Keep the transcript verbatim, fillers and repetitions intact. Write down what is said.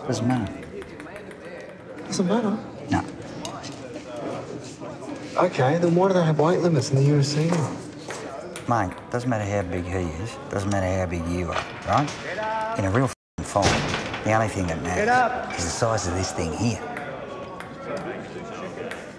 Doesn't matter. Doesn't matter? No. Okay, then why do they have weight limits in the U F C then? Mate, doesn't matter how big he is, doesn't matter how big you are, right? In a real fight, the only thing that matters is the size of this thing here.